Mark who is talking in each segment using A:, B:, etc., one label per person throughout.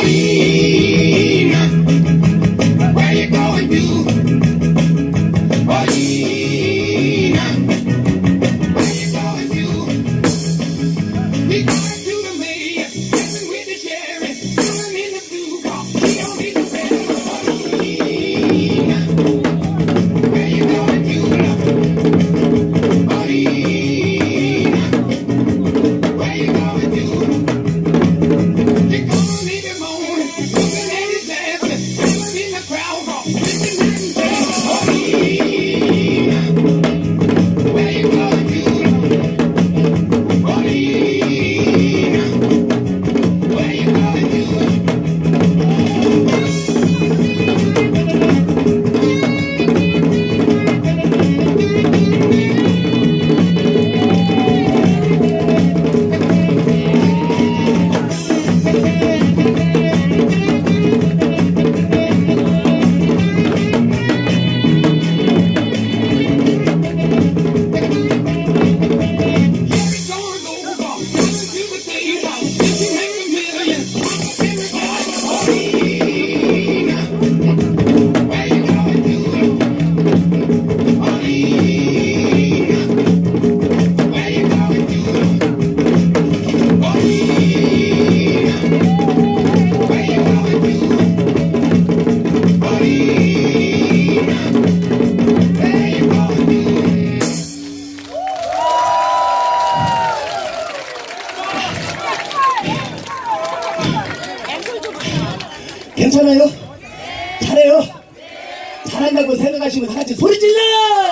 A: 괜찮아요? 잘해요? 잘한다고 생각하시면 다같이 소리 질러!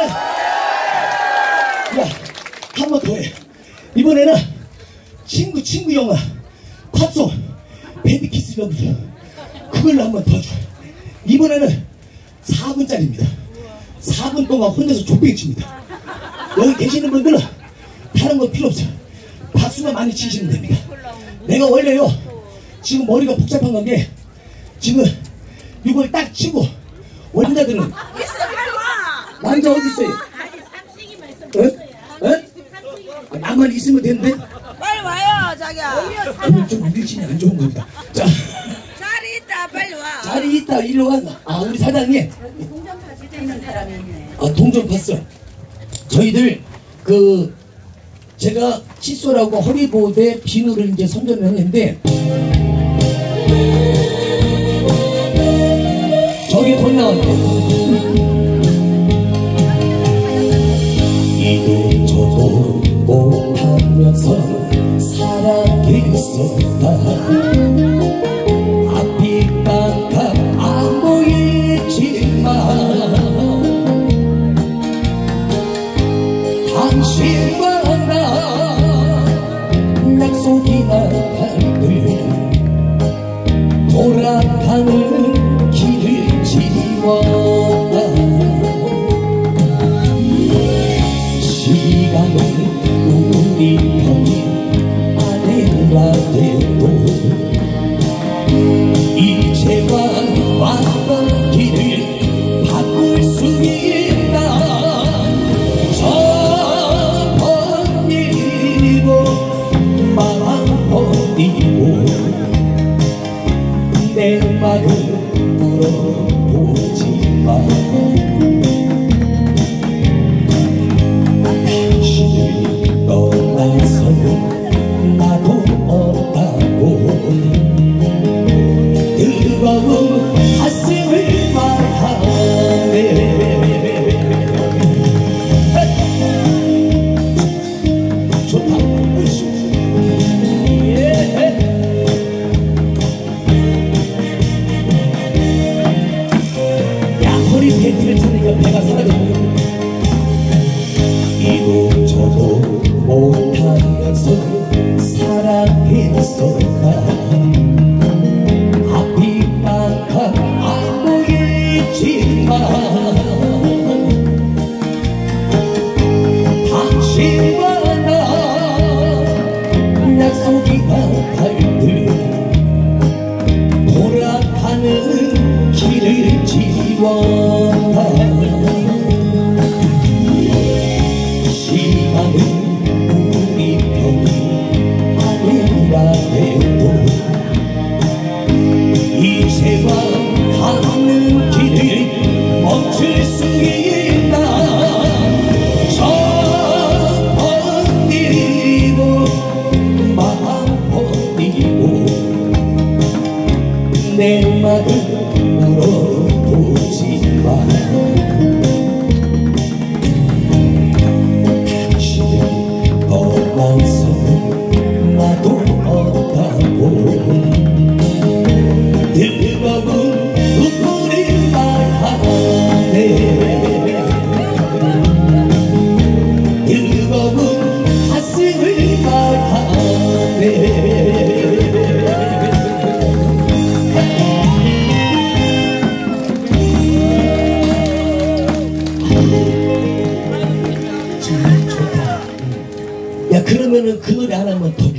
A: 야, 한 번 더 해. 이번에는 친구 영화 팝송 베이비키스 러브 그걸로 한 번 더 줘. 이번에는 4분짜리입니다 4분 동안 혼자서 족뱅이 칩니다. 여기 계시는 분들은 다른 거 필요 없어요. 박수만 많이 치시면 됩니다. 내가 원래요 지금 머리가 복잡한 건데 지금 이걸 딱 치고 원자들은 남자 어디 있어요? 어? 나만 있으면 되는데?
B: 빨리 와요 자기야.
A: 오늘 좀 일진이 안 좋은 겁니다. 자,
B: 자리 있다 빨리 와.
A: 자리 있다 일로 와. 아 우리 사장님
B: 동전 파실 때 있는 사람이 있네.
A: 아 동전 봤어. 저희들 그 제가 칫솔하고 허리보호대 비누를 이제 선전을 했는데 저기 돈 나왔네. 이도 저도 못하면서 살아있었다. 앞이 깜깜 안 보이지만 당신과 나 약속이나 달들 돌아가는 길을 지웠다. 시간은 우리 편이 아니라도 이제와 왔던 길을 바꿀 수 있나. 저번 일이고 마음 버리고 내 말을 물어보지 마. 당신을 떠나서 나도 없다고 뜨거운 가슴을 말하네. 좋다. 야 허리 팬티를 찾으니까 배가 사라졌네. 이도 저도 못하면서 사랑했었다. 앞이 깜깜 안 보이지만 당신과 나 약속이나 달들 돌아가는 길을 지웠다. 시간은 우리 편이 아니라 해도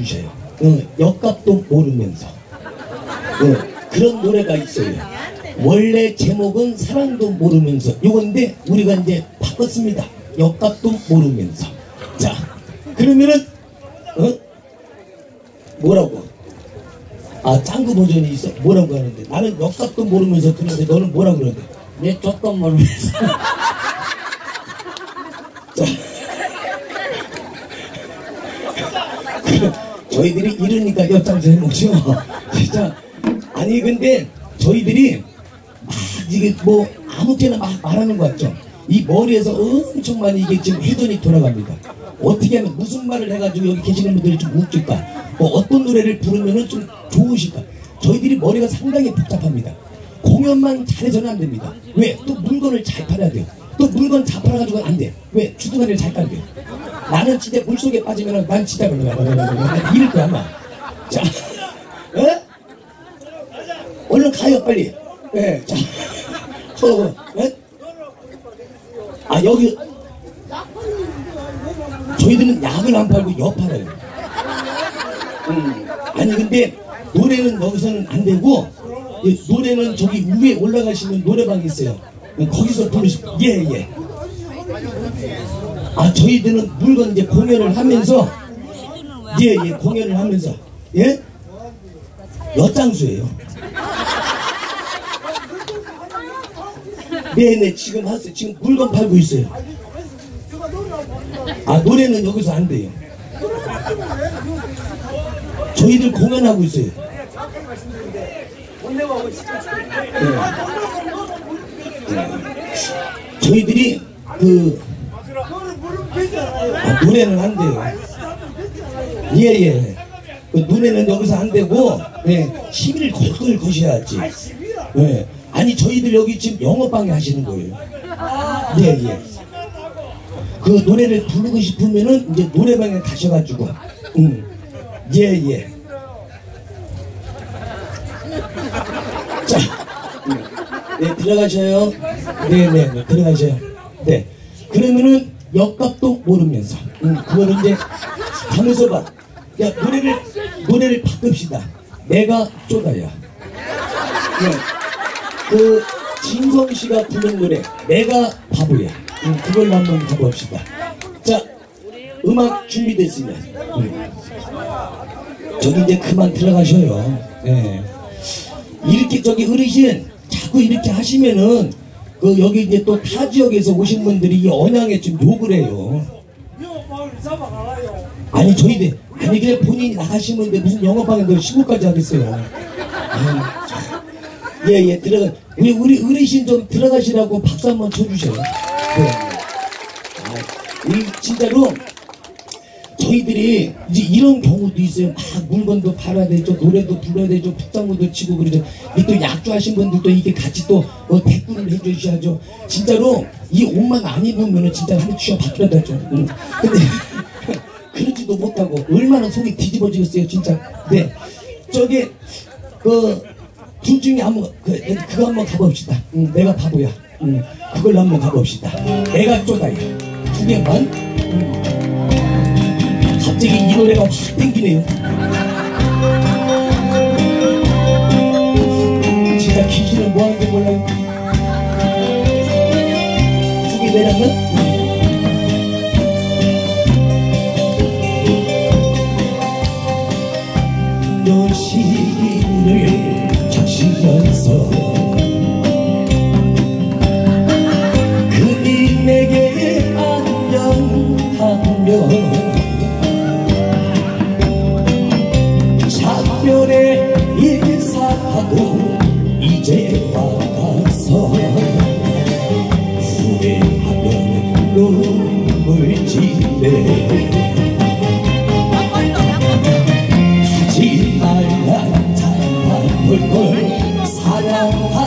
A: 불러주셔요. 역값도 모르면서. 그런 노래가 있어요. 원래 제목은 사랑도 모르면서 요건데 우리가 이제 바꿨습니다. 역값도 모르면서. 자, 그러면은 뭐라고? 아, 짱구 버전이 있어. 뭐라고 하는데? 나는 역값도 모르면서 그러는데 너는 뭐라고 그러는데? 내 쪽도 모르면서. 자, 저희들이 이러니까 옆장서 해먹죠. 진짜. 아니 근데 저희들이 막 이게 뭐 아무 때나 막 말하는 것 같죠. 이 머리에서 엄청 많이 이게 지금 회전이 돌아갑니다. 어떻게 하면 무슨 말을 해가지고 여기 계시는 분들이 좀 웃길까, 뭐 어떤 노래를 부르면은 좀 좋으실까. 저희들이 머리가 상당히 복잡합니다. 공연만 잘해서는 안 됩니다. 왜? 또 물건을 잘 팔아야 돼요. 또 물건 다 팔아가지고는 안 돼. 왜? 주둥아리를 잘 깔아야 돼요. 나는 진짜 물속에 빠지면 난 진짜 이럴 거야 아마. 자, 얼른 가요 빨리. 예, 자, 아 여기 저희들은 약을 안 팔고 역 팔아요. 아니 근데 노래는 여기서는 안 되고, 노래는 저기 위에 올라가시면 노래방이 있어요. 거기서 부르시면 예. 아 저희들은 물건 이제 공연을 하면서 예 공연을 하면서 예 엿장수예요. 네네 지금 하세요. 지금 물건 팔고 있어요. 아 노래는 여기서 안 돼요. 저희들 공연하고 있어요. 저희들이 노래는 안 돼요. 예. 노래는 여기서 안 되고, 시비를 걸걸 거셔야지. 아니 저희들 여기 지금 영어방에 하시는 거예요. 예. 그 노래를 부르고 싶으면은 이제 노래방에 가셔가지고, 예. 자, 네 들어가셔요. 네 들어가셔요. 네. 그러면은 역값도 모르면서, 그거를 이제 가면서 봐. 야 노래를 바꿉시다. 내가 쪼다야. 네. 그 진성 씨가 부른 노래 내가 바보야. 그걸로 한번 가봅시다. 자, 음악 준비됐으면 저기 이제 그만 들어가셔요. 네. 이렇게 저기 어르신 자꾸 이렇게 하시면은 그 여기 이제 또 타 지역에서 오신 분들이 이 언양에 좀 욕을 해요. 아니 저희들 아니 그냥 본인이 나가시는데 무슨 영업방에 신고까지 하겠어요. 예 들어가. 우리 어르신 좀 들어가시라고 박수 한번 쳐주셔요. 네. 우리 진짜로 저희들이 이제 이런 경우도 있어요. 막 물건도 팔아야 되죠, 노래도 불러야 되죠, 풋장구도 치고 그러죠. 또 약주하신 분들도 이게 같이 또 댓글을 해주셔야죠. 진짜로 이 옷만 안 입으면은 진짜 한 취업 받더라도 하죠. 근데 그러지도 못하고 얼마나 속이 뒤집어지겠어요 진짜. 네, 저기 둘 중에 그거 한번 가봅시다. 내가 바보야. 그걸로 한번 가봅시다. 내가 쪼다야. 두 개만. 갑자기 이 노래가 확 땡기네요. 진짜 귀신은 뭐하는지 몰라요. 두 개 내렸나? 여신을 적시면서 그리 내게 안녕하며 작별의 인사하고 이제 와가서 후회하면 눈물 지네. 하지 말란 잘난 걸 사랑하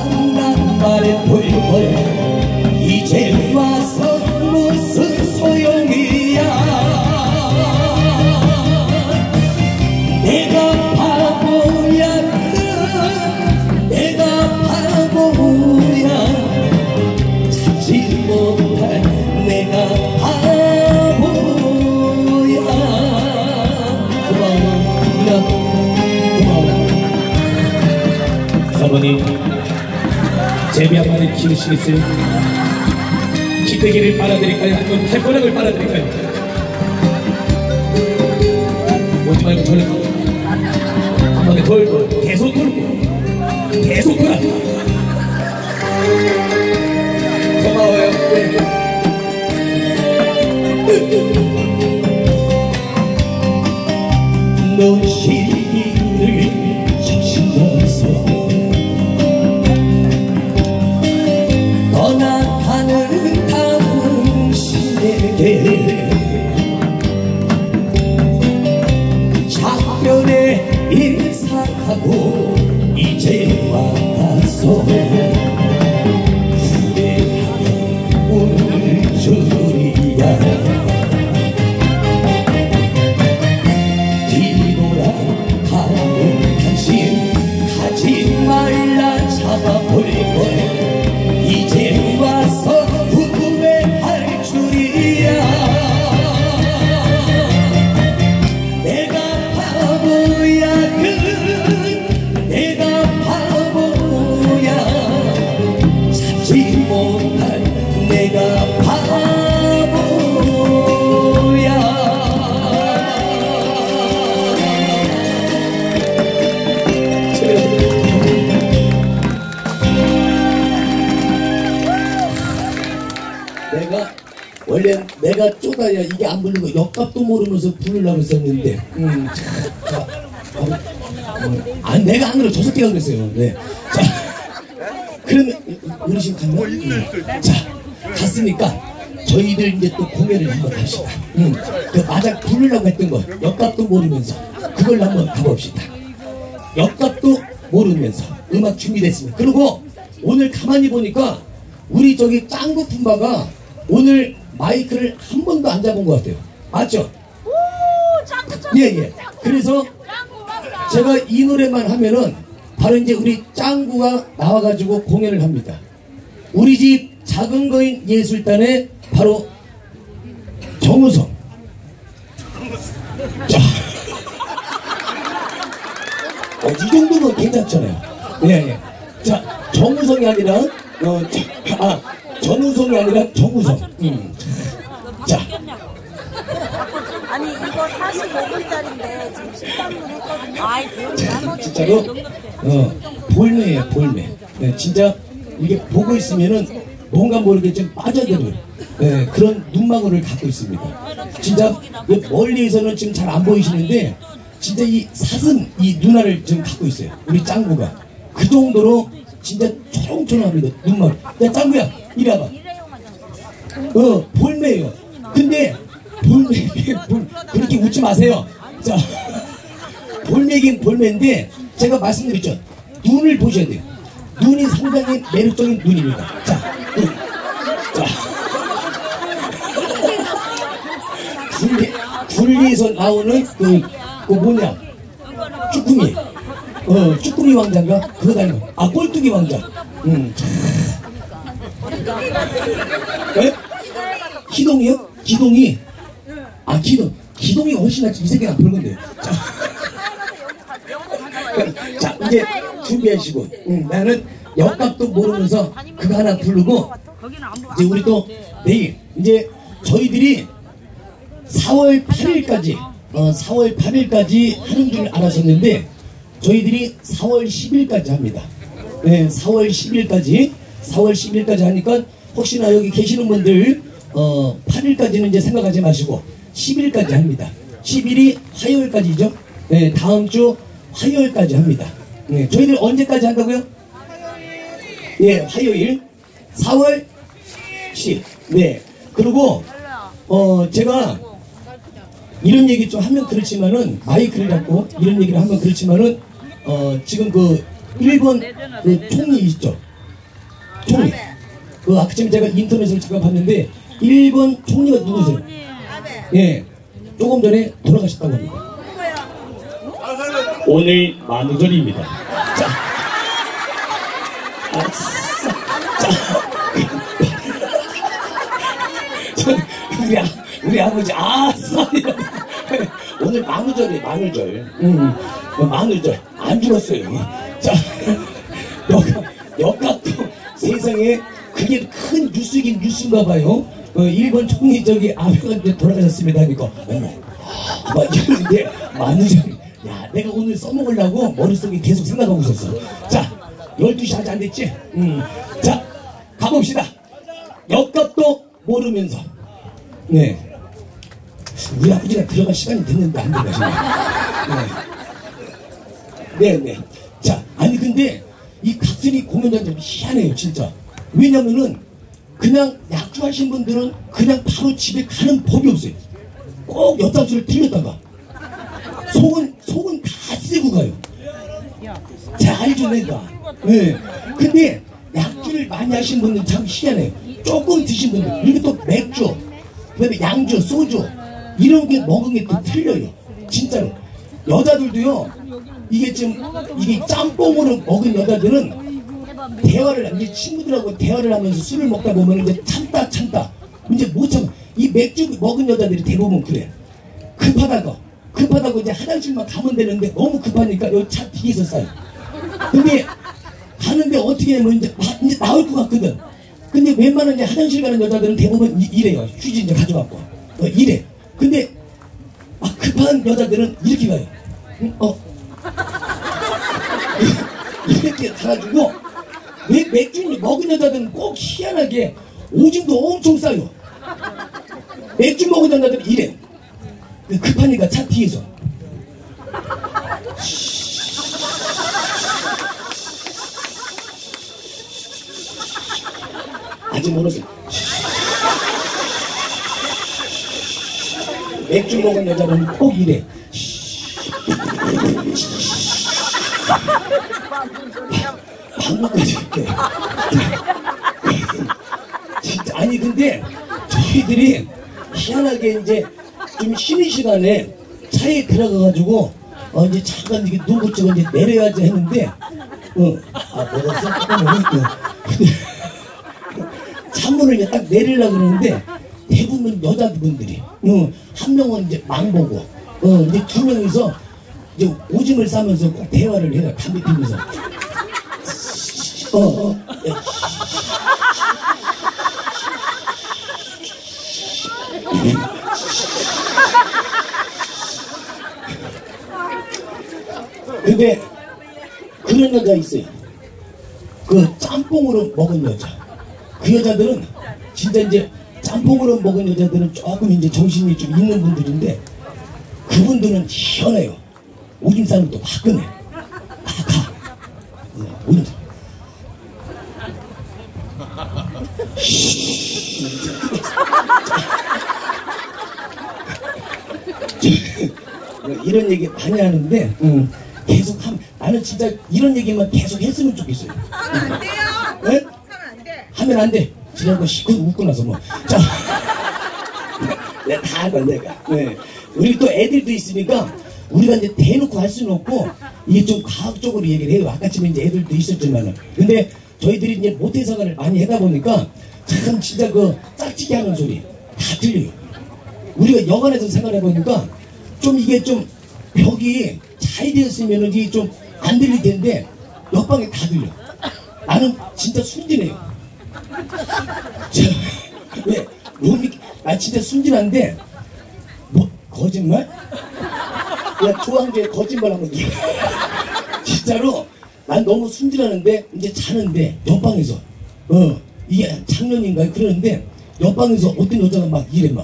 A: 아버님, 제비 한 마리 키우시겠어요? 기대기를 빨아드릴까요? 아니면 발가락을 빨아드릴까요? 오지 말고 저리 가. 한 번에 돌고, 계속 돌고, 계속 돌아. 고마워요. 네. 노시를 적시면서 떠나가는 당신에게 작별에 인사하고 이제 와서 후회하는 오늘 줄이야. 가지 말라 잡아볼 걸 이제 와서 후회할 줄이야. 내가 바보야 내가 바보야 찾지 못할 내가 바보야. 원래 내가 쪼다야 이게 안 부르고 역값도 모르면서 부르려고 했었는데 내가 안 그래 저 새끼가 그랬어요. 네. 자 그러면 어르신 갔나? 자 갔으니까 저희들 이제 또 공연을 한번 합시다. 그 마작 부르려고 했던 거 역값도 모르면서 그걸 한번 가봅시다. 역값도 모르면서 음악 준비됐습니다. 그리고 오늘 가만히 보니까 우리 저기 짱구 품바가 오늘 마이크를 한 번도 안 잡은 것 같아요. 맞죠? 예. 그래서 제가 이 노래만 하면은 바로 이제 우리 짱구가 나와가지고 공연을 합니다. 우리 집 작은 거인 예술단의 바로 정우성. 자, 이 정도면 괜찮잖아요. 예. 자, 정우성이 아니라 전우성이 아니라 정우성. 자.
B: 아니 이거 45분짜리인데 지금 13분 했거든요.
A: 진짜로 볼매예요, 볼매. 네, 진짜 이게 보고 있으면은 뭔가 모르게 좀 빠져드는 그런 눈망울을 갖고 있습니다. 진짜 멀리에서는 지금 잘 안 보이시는데 진짜 이 사슴 이 눈알을 지금 갖고 있어요. 우리 짱구가 그 정도로 진짜 초롱초롱합니다. 눈망울. 야 짱구야 이리 와봐. 볼매예요. 근데 볼매 그렇게 웃지 마세요. 자, 볼매긴 볼매인데 제가 말씀드렸죠. 눈을 보셔야 돼요. 눈이 상당히 매력적인 눈입니다. 자, 분리에서 나오는 그 뭐냐 쭈꾸미 쭈꾸미 왕자인가 그거 닮은 꼴뚜기 왕자. 네? 기동이요? 기동이 기동이 훨씬 낫지. 이 새끼가 별 건데. 자 이제 준비하시고 나는 역값도 모르면서 그거 하나 부르고 이제 우리 또 내일 이제 저희들이 4월 8일까지 4월 8일까지 하는 줄 알았었는데 저희들이 4월 10일까지 합니다. 네, 4월 10일까지 하니까 혹시나 여기 계시는 분들 8일까지는 이제 생각하지 마시고 10일까지 합니다. 10일이 화요일까지죠. 네, 다음 주 화요일까지 합니다. 네, 저희들 언제까지 한다고요? 예, 화요일 4월 10일. 네. 그리고 제가 이런 얘기 좀 하면 그렇지만은 마이크를 잡고 이런 얘기를 하면 그렇지만은 지금 그 일본 그 총리 있죠. 총리. 그 아까 전에 제가 인터넷을 잠깐 봤는데 일본 총리가 누구세요? 예. 조금 전에 돌아가셨다고 합니다. 오늘 만우절입니다. 자. 우리 아버지 오늘 만우절이에요. 만우절. 만우절 안 죽었어요. 자 역각도 세상에 그게 큰 뉴스긴 뉴스인가 봐요. 일본 총리 저기 아베가 이제 돌아가셨습니다 하니까 어머 막 이러는데 만우절 야 내가 오늘 써먹으려고 머릿속에 계속 생각하고 있었어. 자 12시 아직 안 됐지? 자 가봅시다. 역각도 모르면서 네 우리 아버지가 들어갈 시간이 됐는데 안 들어가시네. 네네. 자 아니 근데 이 각설이 공연장 좀 희한해요 진짜. 왜냐면은 그냥 약주하신 분들은 그냥 바로 집에 가는 법이 없어요. 꼭 엿장수를 틀렸다가 속은 다 쓰고 가요. 잘 알죠 내가. 네. 근데 약주를 많이 하신 분들은 참 희한해요. 조금 드신 분들 그리고 또 맥주 그다음에 양주 소주 이런 게 먹은 게 또 틀려요. 진짜로. 여자들도요 이게 짬뽕으로 먹은 여자들은 대화를 이제 친구들하고 대화를 하면서 술을 먹다 보면 이제 참다 이제 못 참아. 이 맥주 먹은 여자들이 대부분 그래. 급하다고 이제 화장실만 가면 되는데 너무 급하니까 여기 차 뒤에서 싸요. 근데 가는데 어떻게 하면 이제 나올 것 같거든. 근데 웬만한 이제 화장실 가는 여자들은 대부분 이래요. 휴지 이제 가져갖고 이래. 근데 막 급한 여자들은 이렇게 가요. 이렇게 가가지고 왜 맥주 먹은 여자들은 꼭 희한하게 오줌도 엄청 싸요. 맥주 먹은 여자들은 이래. 급하니까 차 뒤에서 아직 모르세요. 맥주 먹은 여자는 꼭 이래. 방금까지 이렇게. 진짜 아니 근데 저희들이 희한하게 이제 좀 쉬는 시간에 차에 들어가가지고 이제 잠깐 이게 누구쯤 이제 내려야지 했는데 내렸어? 창문을 이제 딱 내리려고 그러는데 대부분 여자분들이 한 명은 이제 망보고 이제 두 명이서 이제 오줌을 싸면서 꼭 대화를 해요. 담배 피면서 근데 그런 여자 있어요. 그 짬뽕으로 먹은 여자. 그 여자들은 진짜 이제 짬뽕으로 먹은 여자들은 조금 이제 정신이 좀 있는 분들인데 그분들은 희한해요. 오줌 싸는 것도 화끈해. 가. 오줌 싸. 이런 얘기 많이 하는데 계속 나는 진짜 이런 얘기만 계속 했으면 좋겠어요.
B: 하면 안 돼요.
A: 네?
B: 하면 안 돼.
A: 하면 안 돼. 지난번 시컷 웃고 나서 뭐. 자, 내가 다 한다 내가. 네. 우리 또 애들도 있으니까 우리가 이제 대놓고 할 수는 없고 이게 좀 과학적으로 얘기를 해요. 아까쯤에 이제 애들도 있었지만은. 근데 저희들이 이제 모태사관을 많이 하다 보니까 참 진짜 그 짝짓기 하는 소리 다 들려요. 우리가 여관에서 생활해보니까 좀 이게 좀 벽이 잘 되었으면 이게 좀 안 들릴 텐데 옆방에 다 들려. 나는 진짜 순진해요. 왜? 나 진짜 순진한데 뭐 거짓말? 야 조항조에 거짓말하면 진짜로 난 너무 순진하는데 이제 자는데 옆방에서 이게 작년인가요? 그러는데 옆방에서 어떤 여자가 막 이래 막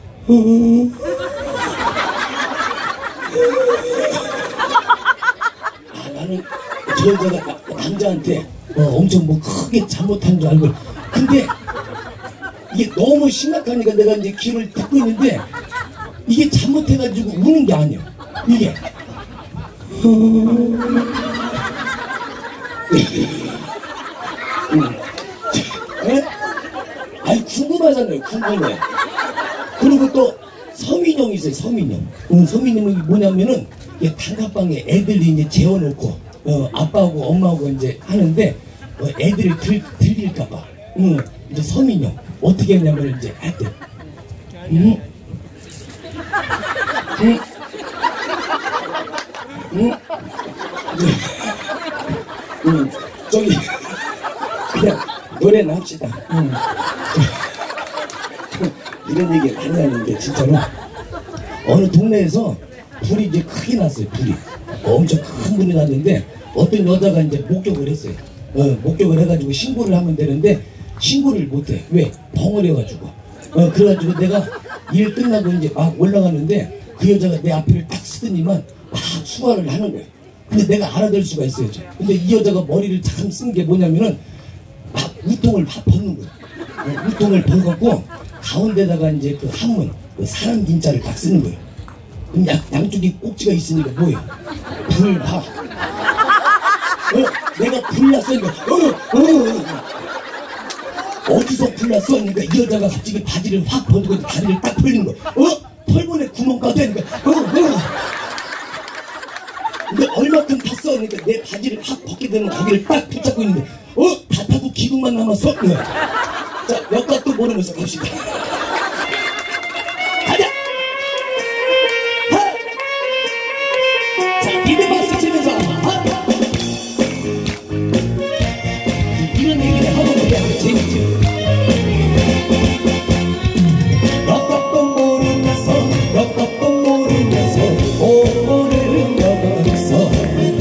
A: 나는 저 여자가 남자한테 엄청 뭐 크게 잘못한 줄 알고 근데 이게 너무 심각하니까 내가 이제 귀를 듣고 있는데 이게 잘못해가지고 우는 게 아니야. 이게 아니 궁금하잖아요. 궁금해. 그리고 또 서민형이 있어요. 서민형. 서민형이 뭐냐면은 단칸방에 애들이 이제 재워놓고 아빠하고 엄마하고 이제 하는데 애들을 들릴까봐 이제 서민형 어떻게 했냐면 이제 할 때 저기 그냥 노래나 합시다. 이런 얘기 많이 하는데 진짜로 어느 동네에서 불이 이제 크게 났어요. 불이 엄청 큰 불이 났는데 어떤 여자가 이제 목격을 했어요. 목격을 해가지고 신고를 하면 되는데 신고를 못해. 왜? 벙어려가지고. 그래가지고 내가 일 끝나고 이제 막 올라가는데 그 여자가 내 앞에를 딱 쓰더니만 막 수화를 하는 거예요. 근데 내가 알아들 수가 있어요. 근데 이 여자가 머리를 참 쓴 게 뭐냐면은 막 우통을 막 벗는 거예요. 우통을 벗고 가운데다가 이제 그 한문, 그 사람 긴자를 딱 쓰는 거예요. 그럼 양쪽에 꼭지가 있으니까 뭐예요? 불화. 내가 불났으니까 어디서 불났어? 그러니까 이 여자가 갑자기 바지를 확 벗고 다리를 딱 벌린 거야. 털문에 구멍 까도 하니까 근데 얼마큼 탔어? 그러니까 내 바지를 확 벗게 되면 거기를 딱 붙잡고 있는데 다 타고 기둥만 남았어? 자, 역각도 모르면서 갑시다. 가자! 하! 자, 이대 박수 치면서 이런 얘기를 하고 그냥 재밌지. 역각도 모르면서 역각도 모르면서 모르면서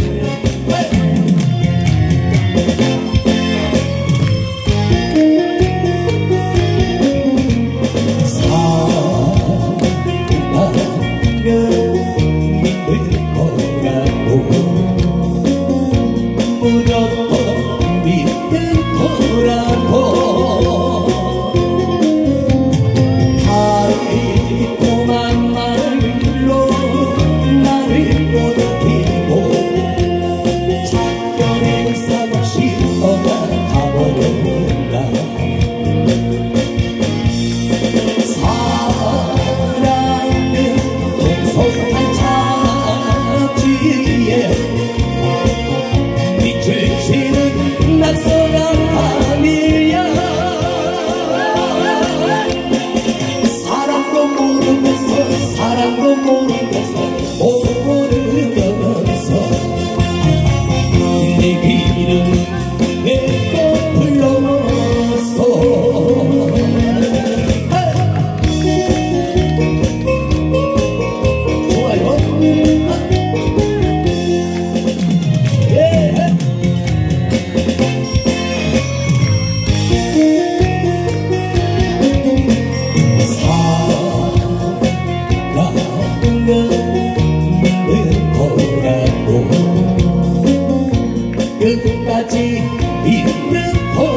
A: 끝까지 있는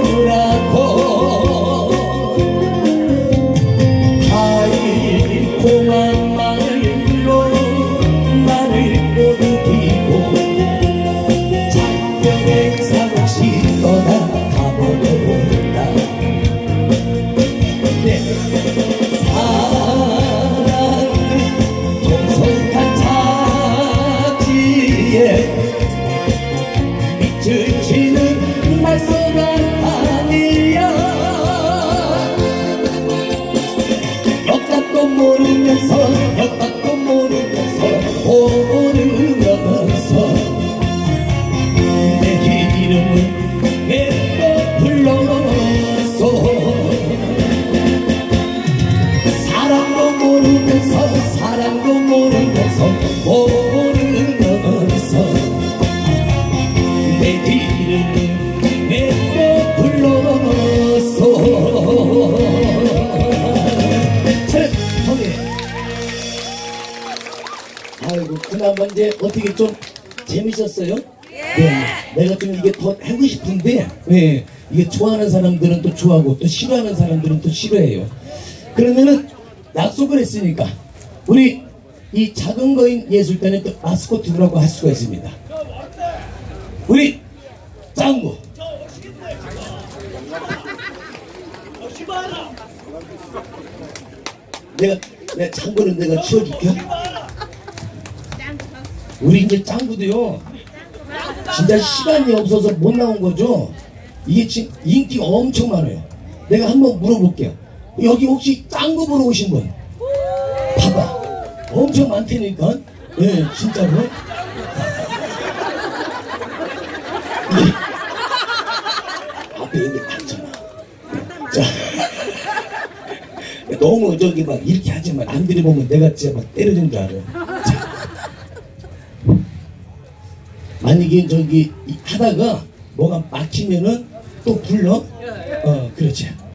A: 거라고 달콤한 말로 나를 꼬드기고 작별의 사없이 떠나가버렸다. 사랑은 동석한 착지에 지치는 말소가 아니야. 역각도 모르면서 역각도 모르면서 모르면서 내 이름은 내가 불러서 사랑도 모르면서 사랑도 모르면서 모르면서 내 이름은 내가 불러서. 아이고 그나마 이제 어떻게 좀 재밌었어요? 네. 내가 좀 이게 더 하고 싶은데 네. 이게 좋아하는 사람들은 또 좋아하고 또 싫어하는 사람들은 또 싫어해요. 그러면은 약속을 했으니까 우리 이 작은 거인 예술단의 또 마스코트라고 할 수가 있습니다. 우리 짱구 내가 짱구는 내가 치워줄게. 우리 이제 짱구도요 진짜 시간이 없어서 못 나온 거죠. 이게 지금 인기가 엄청 많아요. 내가 한번 물어볼게요. 여기 혹시 짱구 보러 오신 분? 봐봐 엄청 많다니까. 네 진짜로. 앞에 여기 많잖아. 자, 너무 저기 막 이렇게 하지만 남들이 보면 내가 진짜 막 때려준 줄 알아. 자, 만약에 저기 하다가 뭐가 막히면은 또 불러. 그렇지.